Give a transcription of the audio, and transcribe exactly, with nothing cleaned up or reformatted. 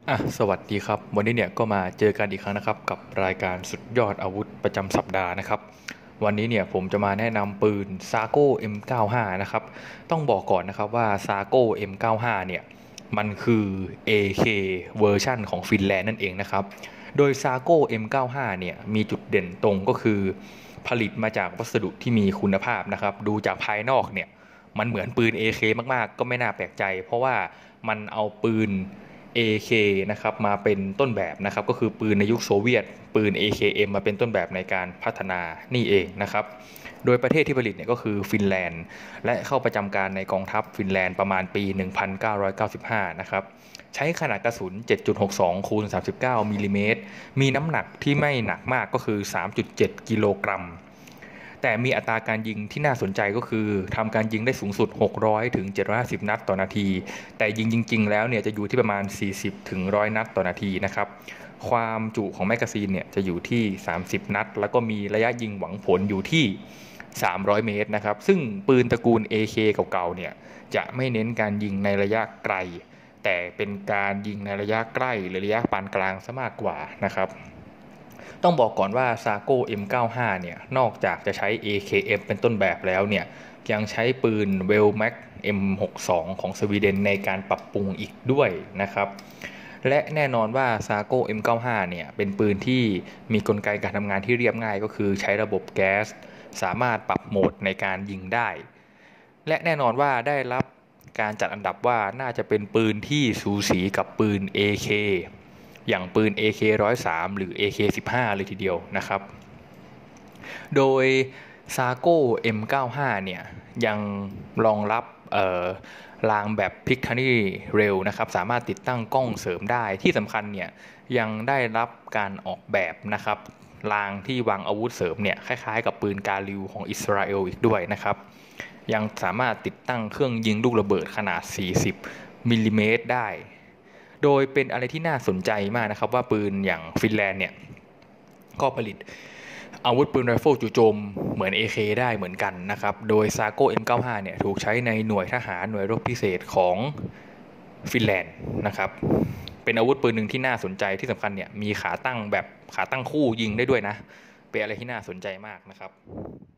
อ่ะสวัสดีครับวันนี้เนี่ยก็มาเจอกันอีกครั้งนะครับกับรายการสุดยอดอาวุธประจำสัปดาห์นะครับวันนี้เนี่ยผมจะมาแนะนำปืน ซาโก้ เอ็ม เก้าสิบห้า นะครับต้องบอกก่อนนะครับว่า ซาโก้ เอ็ม เก้าสิบห้า เนี่ยมันคือ เอ เค เวอร์ชันของฟินแลนด์นั่นเองนะครับโดย ซาโก้ เอ็ม เก้าสิบห้า เนี่ยมีจุดเด่นตรงก็คือผลิตมาจากวัสดุที่มีคุณภาพนะครับดูจากภายนอกเนี่ยมันเหมือนปืน เอ เค มากๆก็ไม่น่าแปลกใจเพราะว่ามันเอาปืน เอ เค นะครับมาเป็นต้นแบบนะครับก็คือปืนในยุคโซเวียตปืน เอ เค เอ็ม มาเป็นต้นแบบในการพัฒนานี่เองนะครับโดยประเทศที่ผลิตเนี่ยก็คือฟินแลนด์และเข้าประจำการในกองทัพฟินแลนด์ประมาณปี หนึ่งพันเก้าร้อยเก้าสิบห้า นะครับใช้ขนาดกระสุน เจ็ดจุดหกสอง คูณ สามสิบเก้า มิลลิเมตรมีน้ำหนักที่ไม่หนักมากก็คือ สามจุดเจ็ด กิโลกรัมแต่มีอัตราการยิงที่น่าสนใจก็คือทำการยิงได้สูงสุดหกร้อยถึงเจ็ดร้อยห้าสิบนัดต่อนาทีแต่ยิงจริงๆแล้วเนี่ยจะอยู่ที่ประมาณสี่สิบถึงหนึ่งร้อยนัดต่อนาทีนะครับความจุของแมกกาซีนเนี่ยจะอยู่ที่สามสิบนัดแล้วก็มีระยะยิงหวังผลอยู่ที่สามร้อยเมตรนะครับซึ่งปืนตระกูล เอ เค เก่าๆเนี่ยจะไม่เน้นการยิงในระยะไกลแต่เป็นการยิงในระยะใกล้หรือระยะปานกลางซะมากกว่านะครับต้องบอกก่อนว่า ซาโก้ เอ็ม เก้าสิบห้า เนี่ยนอกจากจะใช้ เอ เค เอ็ม เป็นต้นแบบแล้วเนี่ยยังใช้ปืน เวลแม็ก เอ็ม หกสิบสอง ของสวีเดนในการปรับปรุงอีกด้วยนะครับและแน่นอนว่า ซาโก้ เอ็ม เก้าสิบห้า เนี่ยเป็นปืนที่มีกลไกการทำงานที่เรียบง่ายก็คือใช้ระบบแก๊สสามารถปรับโหมดในการยิงได้และแน่นอนว่าได้รับการจัดอันดับว่าน่าจะเป็นปืนที่สูสีกับปืน เอ เค อย่างปืน เอ เค หนึ่งศูนย์สาม หรือ เอ เค สิบห้า เลยทีเดียวนะครับโดย ซาโก้ เอ็ม เก้าสิบห้า เนี่ยยังรองรับรางแบบพิกทันนี่เร็วนะครับสามารถติดตั้งกล้องเสริมได้ที่สำคัญเนี่ยยังได้รับการออกแบบนะครับรางที่วางอาวุธเสริมเนี่ยคล้ายๆกับปืนกาลิวของอิสราเอลอีกด้วยนะครับยังสามารถติดตั้งเครื่องยิงลูกระเบิดขนาดสี่สิบมิลลิเมตรได้โดยเป็นอะไรที่น่าสนใจมากนะครับว่าปืนอย่างฟินแลนด์เนี่ยก็ผลิตอาวุธปืนไรเฟิลจู่โจมเหมือน เอ เค ได้เหมือนกันนะครับโดย ซาโก้ เอ็ม เก้าสิบห้า เนี่ยถูกใช้ในหน่วยทหารหน่วยรบพิเศษของฟินแลนด์นะครับเป็นอาวุธปืนหนึ่งที่น่าสนใจที่สำคัญเนี่ยมีขาตั้งแบบขาตั้งคู่ยิงได้ด้วยนะเป็นอะไรที่น่าสนใจมากนะครับ